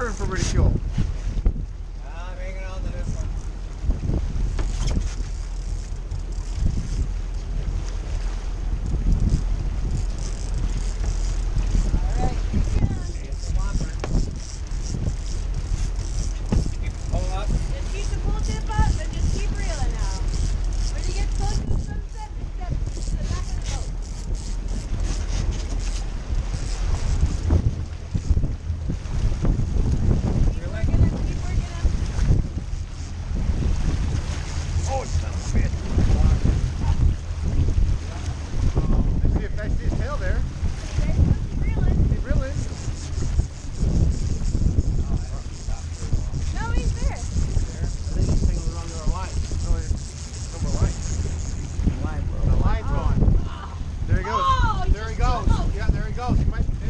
turn for ridicule. I'm hanging on to this one. Alright, It's a whopper. Keep pulling up. just keep the pull tip up and just keep reeling now. When you get close to the sunset, just step to the back of the boat. Keep working him, keep working him. Oh, it's not a fish. I see his tail there. Okay, keep reeling. Keep reeling. No, he's there. There. I think he's thinking we're under our line. No, no more line. The line, bro. The line's Oh. gone. There he goes. Oh, there he goes. just- Yeah, there he goes. He might